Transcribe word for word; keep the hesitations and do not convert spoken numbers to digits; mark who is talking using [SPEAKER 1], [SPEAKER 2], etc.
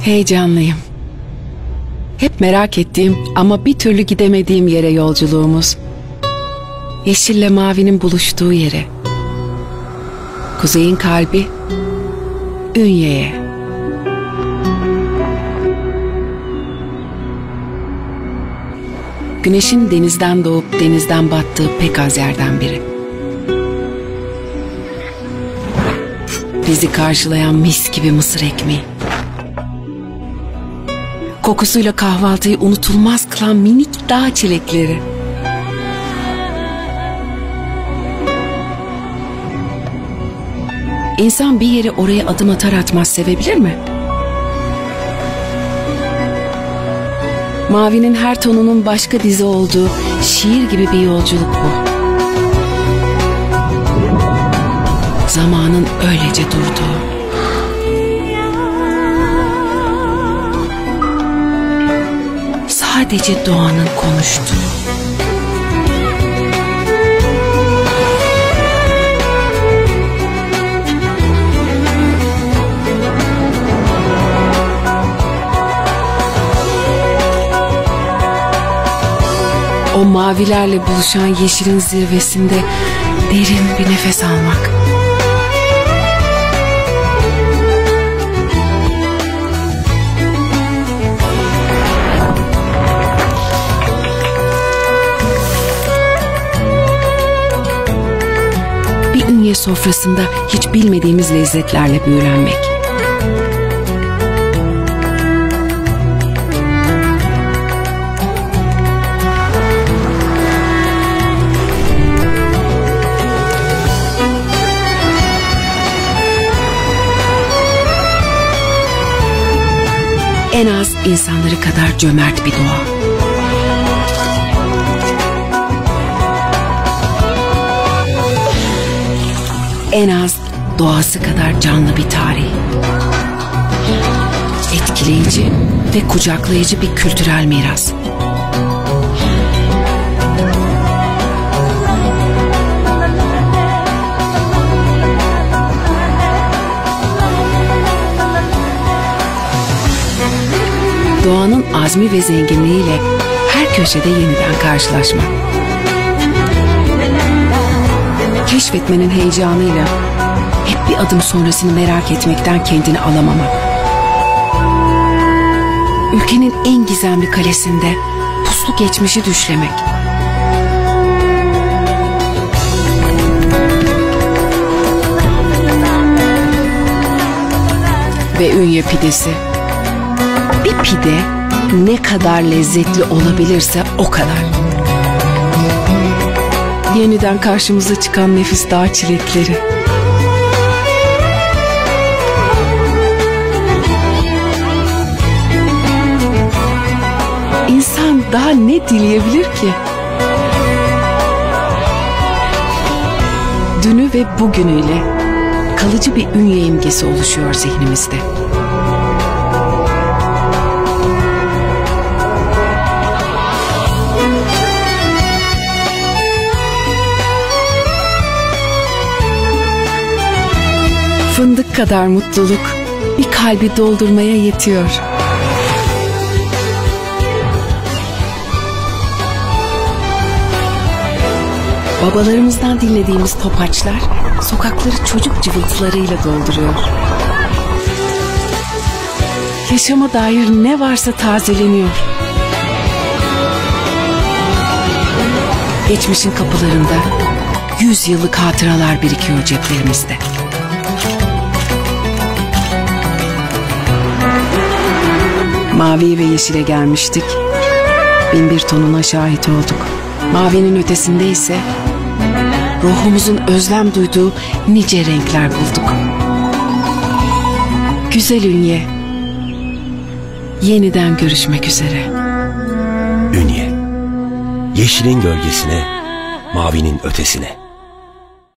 [SPEAKER 1] Heyecanlıyım. Hep merak ettiğim ama bir türlü gidemediğim yere yolculuğumuz. Yeşille mavinin buluştuğu yere. Kuzeyin kalbi Ünye'ye. Güneşin denizden doğup denizden battığı pek az yerden biri. Bizi karşılayan mis gibi mısır ekmeği. Kokusuyla kahvaltıyı unutulmaz kılan minik dağ çilekleri. İnsan bir yere oraya adım atar atmaz sevebilir mi? Mavinin her tonunun başka dizi olduğu şiir gibi bir yolculuk bu. Zamanın öylece durduğu. Sadece doğanın konuştuğu. O mavilerle buluşan yeşilin zirvesinde derin bir nefes almak. Bir Ünye sofrasında hiç bilmediğimiz lezzetlerle büyülenmek. En az insanları kadar cömert bir doğa. En az doğası kadar canlı bir tarih. Etkileyici ve kucaklayıcı bir kültürel miras. Doğanın azmi ve zenginliğiyle her köşede yeniden karşılaşmak. Keşfetmenin heyecanıyla hep bir adım sonrasını merak etmekten kendini alamamak. Ülkenin en gizemli kalesinde puslu geçmişi düşlemek. Ve Ünye pidesi. Bir pide ne kadar lezzetli olabilirse o kadar. Yeniden karşımıza çıkan nefis dağ çilekleri. İnsan daha ne dileyebilir ki? Dünü ve bugünüyle kalıcı bir Ünye imgesi oluşuyor zihnimizde. Fındık kadar mutluluk bir kalbi doldurmaya yetiyor. Babalarımızdan dinlediğimiz topaçlar sokakları çocuk cıvıltılarıyla dolduruyor. Yaşama dair ne varsa tazeleniyor. Geçmişin kapılarında yüz yıllık hatıralar birikiyor ceplerimizde. Mavi ve yeşile gelmiştik. Bin bir tonuna şahit olduk. Mavinin ötesinde ise ruhumuzun özlem duyduğu nice renkler bulduk. Güzel Ünye, yeniden görüşmek üzere.
[SPEAKER 2] Ünye, yeşilin gölgesine, mavinin ötesine.